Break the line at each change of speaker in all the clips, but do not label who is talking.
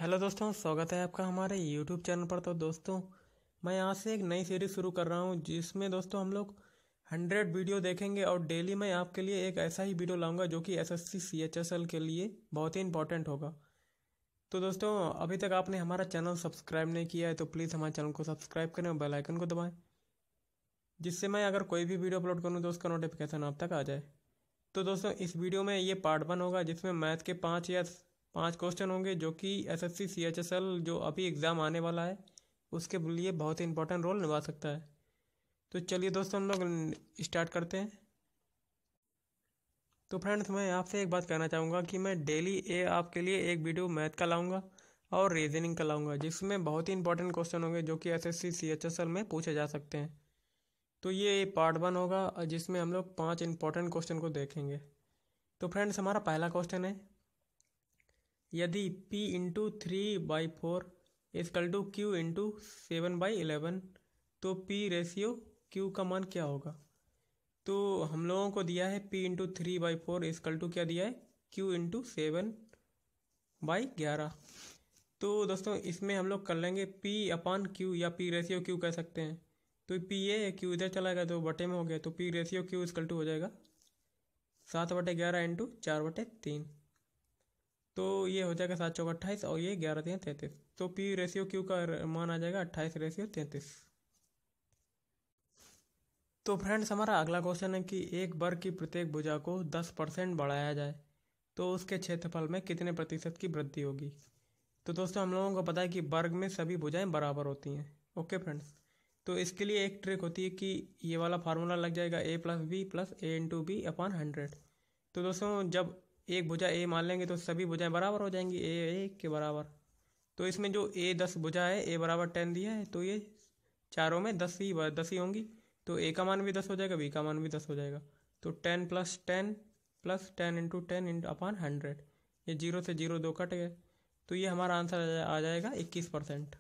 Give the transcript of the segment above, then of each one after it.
Hello दोस्तों, स्वागत है आपका हमारे यूट्यूब चैनल पर। तो दोस्तों, मैं यहाँ से एक नई सीरीज़ शुरू कर रहा हूँ जिसमें दोस्तों हम लोग 100 वीडियो देखेंगे और डेली मैं आपके लिए एक ऐसा ही वीडियो लाऊंगा जो कि एसएससी सीएचएसएल के लिए बहुत ही इंपॉर्टेंट होगा। तो दोस्तों, अभी तक आपने हमारा चैनल सब्सक्राइब नहीं किया है तो प्लीज़ हमारे चैनल को सब्सक्राइब करें और बेल आइकन को दबाएँ, जिससे मैं अगर कोई भी वीडियो अपलोड करूँ तो उसका नोटिफिकेशन आप तक आ जाए। तो दोस्तों, इस वीडियो में ये पार्ट 1 होगा जिसमें मैथ के 5 क्वेश्चन होंगे जो कि एसएससी सीएचएसएल जो अभी एग्ज़ाम आने वाला है उसके लिए बहुत ही इंपॉर्टेंट रोल निभा सकता है। तो चलिए दोस्तों, हम लोग स्टार्ट करते हैं। तो फ्रेंड्स, मैं आपसे एक बात कहना चाहूँगा कि मैं डेली आपके लिए एक वीडियो मैथ का लाऊंगा और रीजनिंग का लाऊंगा जिसमें बहुत ही इंपॉर्टेंट क्वेश्चन होंगे जो कि एसएससी सीएचएसएल में पूछे जा सकते हैं। तो ये पार्ट 1 होगा जिसमें हम लोग 5 इंपॉर्टेंट क्वेश्चन को देखेंगे। तो फ्रेंड्स, हमारा पहला क्वेश्चन है, यदि p into 3/4 is equal to q into 7/11 तो p रेशियो q का मान क्या होगा। तो हम लोगों को दिया है p इंटू 3/4 इजकल टू क्या दिया है, q इंटू 7/11। तो दोस्तों, इसमें हम लोग कर लेंगे p अपान q या p रेशियो q कह सकते हैं। तो p ये q इधर चला गया तो बटे में हो गया, तो p ratio q is equal to हो जाएगा 7/11 इंटू 4/3। तो ये हो जाएगा 7 चौका 28 और ये 11 3 33। तो p रेशियो q का मान आ जाएगा 28 रेशियो 33। तो फ्रेंड्स, हमारा अगला क्वेश्चन है कि एक वर्ग की प्रत्येक भुजा को 10% बढ़ाया जाए तो उसके क्षेत्रफल में कितने प्रतिशत की वृद्धि होगी। तो दोस्तों, हम लोगों को पता है कि वर्ग में सभी भुजाएं बराबर होती हैं। ओके फ्रेंड्स, तो इसके लिए एक ट्रिक होती है कि ये वाला फार्मूला लग जाएगा a+b+a*b/100। तो दोस्तों, जब एक भुजा ए मान लेंगे तो सभी भुजाएं बराबर हो जाएंगी ए के बराबर। तो इसमें जो ए 10 भुजा है, ए बराबर 10 दिया है, तो ये चारों में 10 ही होंगी। तो ए का मान भी 10 हो जाएगा, बी का मान भी 10 हो जाएगा। तो 10 + 10 इंटू 10/100, ये 0 से 0 2 कट गए। तो ये हमारा आंसर आ जाएगा 21%।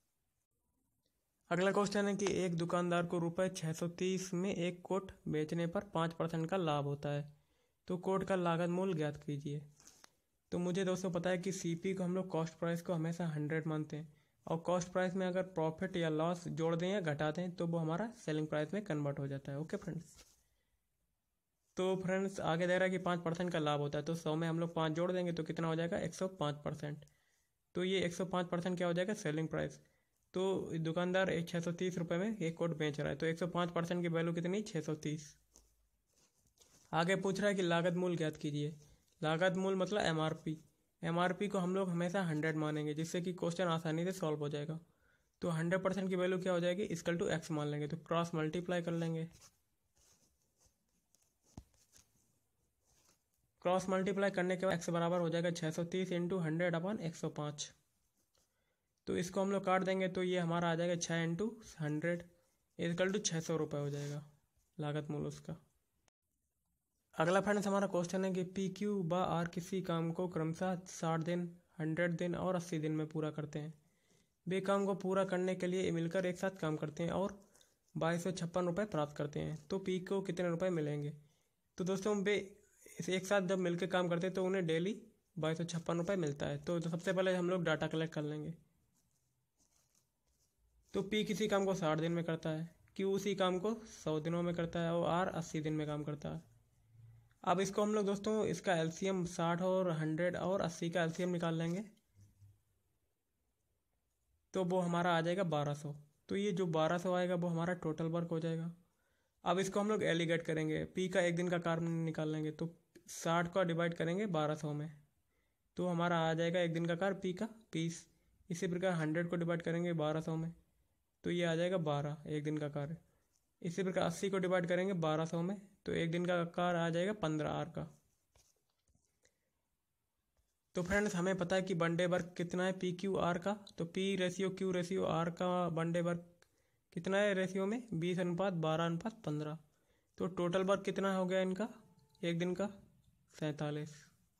अगला क्वेश्चन है कि एक दुकानदार को रुपये 630 में एक कोट बेचने पर 5% का लाभ होता है, तो कोट का लागत मूल्य ज्ञात कीजिए। तो मुझे दोस्तों पता है कि सीपी को हम लोग कॉस्ट प्राइस को हमेशा 100 मानते हैं, और कॉस्ट प्राइस में अगर प्रॉफिट या लॉस जोड़ दें या घटा दें तो वो हमारा सेलिंग प्राइस में कन्वर्ट हो जाता है। ओके फ्रेंड्स, तो फ्रेंड्स आगे दे रहा है कि 5% का लाभ होता है, तो 100 में हम लोग 5 जोड़ देंगे तो कितना हो जाएगा, 105%। तो ये 105% क्या हो जाएगा, सेलिंग प्राइस। तो दुकानदार 630 रुपये में एक कोट बेच रहा है, तो 105% की वैल्यू कितनी, 630। आगे पूछ रहा है कि लागत मूल्य ज्ञात कीजिए। लागत मूल्य मतलब एमआरपी। एमआरपी को हम लोग हमेशा 100 मानेंगे जिससे कि क्वेश्चन आसानी से सॉल्व हो जाएगा। तो 100% की वैल्यू क्या हो जाएगी, इक्वल टू एक्स मान लेंगे, तो क्रॉस मल्टीप्लाई कर लेंगे। क्रॉस मल्टीप्लाई करने के बाद एक्स बराबर हो जाएगा 630 इंटू 100/105। तो इसको हम लोग काट देंगे तो ये हमारा आ जाएगा 6 इंटू 100 इक्वल टू 600 रुपये हो जाएगा लागत मूल्य उसका। अगला फ्रेंड्स, हमारा क्वेश्चन है कि PQ/R किसी काम को क्रमशः 60 दिन, 100 दिन और 80 दिन में पूरा करते हैं। वे काम को पूरा करने के लिए मिलकर एक साथ काम करते हैं और 2256 रुपये प्राप्त करते हैं, तो P को कितने रुपए मिलेंगे। तो दोस्तों, वे एक साथ जब मिलकर काम करते हैं तो उन्हें डेली 2256 रुपये मिलता है। तो सबसे पहले हम लोग डाटा कलेक्ट कर लेंगे। तो P किसी काम को 60 दिन में करता है, Q उसी काम को 100 दिनों में करता है और R 80 दिन में काम करता है। अब इसको हम लोग दोस्तों इसका एलसीएम 60 और 100 और 80 का एलसीएम निकाल लेंगे, तो वो हमारा आ जाएगा 1200। तो ये जो 1200 आएगा वो हमारा टोटल वर्क हो जाएगा। अब इसको हम लोग एलिगेट करेंगे, P का एक दिन का कार्य निकाल लेंगे, तो 60 का डिवाइड करेंगे 1200 में, तो हमारा आ जाएगा एक दिन का कार्य P का 20। इसी प्रकार 100 को डिवाइड करेंगे 1200 में, तो ये आ जाएगा 12 एक दिन का कार्य। इसी प्रकार 80 को डिवाइड करेंगे 1200 में, तो एक दिन का कार्य आ जाएगा 15 आर का। तो फ्रेंड्स, हमें पता है कि वन डे वर्क कितना है PQ/R का, तो P ratio Q ratio R का वन डे वर्क कितना है रेशियो में, 20:12:15। तो टोटल वर्क कितना हो गया इनका एक दिन का, 47।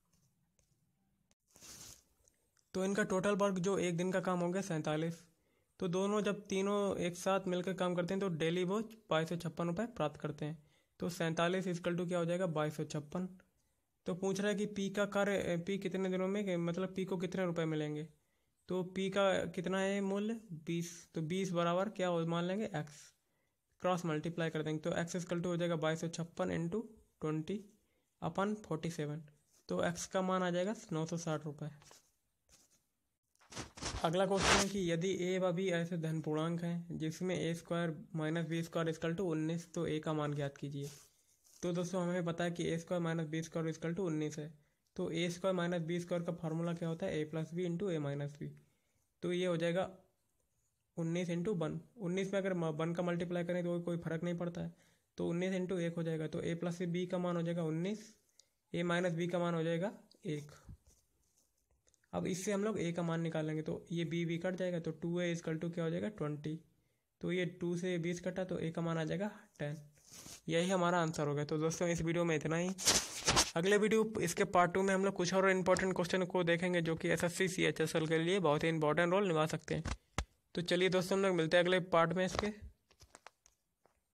तो इनका टोटल वर्क जो एक दिन का काम हो गया 47। तो दोनों जब तीनों एक साथ मिलकर काम करते हैं तो डेली वो 2256 रुपये प्राप्त करते हैं। तो 47 इक्वल टू क्या हो जाएगा, 2256। तो पूछ रहा है कि P का कार्य P कितने दिनों में, मतलब P को कितने रुपए मिलेंगे। तो पी का कितना है मूल्य 20, तो 20 बराबर क्या मान लेंगे एक्स, क्रॉस मल्टीप्लाई कर देंगे तो एक्स इक्वल टू हो जाएगा 2256 इंटू 20/47। तो एक्स का मान आ जाएगा 960 रुपये। अगला क्वेश्चन है कि यदि ए व बी ऐसे धन पूर्णांक हैं जिसमें a square minus B square equal to 19, तो ए का मान ज्ञात कीजिए। तो दोस्तों हमें पता है कि a square minus B square equal to 19 है, तो a square minus B square का फार्मूला क्या होता है, a plus B into A minus B. तो ये हो जाएगा 19 इंटू 1, 19 में अगर 1 का मल्टीप्लाई करें तो कोई फर्क नहीं पड़ता है, तो 19 इंटू 1 हो जाएगा, तो a प्लस बी का मान हो जाएगा 19, a माइनस बी का मान हो जाएगा 1। अब इससे हम लोग a का मान निकालेंगे, तो ये b कट जाएगा, तो 2a इक्वल टू क्या हो जाएगा 20। तो ये 2 से 20 कटा तो a का मान आ जाएगा 10। यही हमारा आंसर हो गया। तो दोस्तों इस वीडियो में इतना ही। अगले वीडियो इसके पार्ट 2 में हम लोग कुछ और इंपॉर्टेंट क्वेश्चन को देखेंगे जो कि एसएससी CHSL के लिए बहुत ही इंपॉर्टेंट रोल निभा सकते हैं। तो चलिए दोस्तों हम लोग मिलते हैं अगले पार्ट में इसके।